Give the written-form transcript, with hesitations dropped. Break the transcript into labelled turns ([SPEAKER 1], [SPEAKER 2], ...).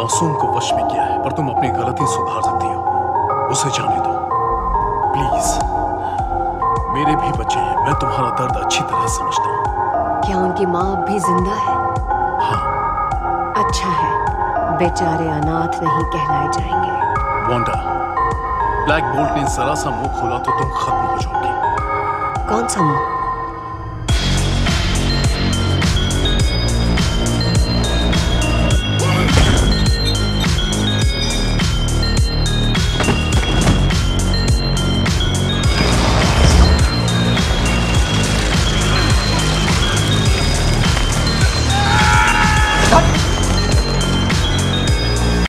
[SPEAKER 1] मासूम को वश में किया है, पर तुम अपनी गलती सुधार सकती हो। उसे जाने दो प्लीज। मेरे भी बच्चे हैं, मैं तुम्हारा दर्द अच्छी तरह समझता हूँ।
[SPEAKER 2] क्या उनकी माँ अब भी जिंदा है?
[SPEAKER 1] हाँ।
[SPEAKER 2] अच्छा है, बेचारे अनाथ नहीं कहलाए जाएंगे।
[SPEAKER 1] वांडा, ब्लैक बोल्ट ने जरा सा मुंह खोला तो तुम खत्म हो जाओगी।
[SPEAKER 2] कौन सा मुंह?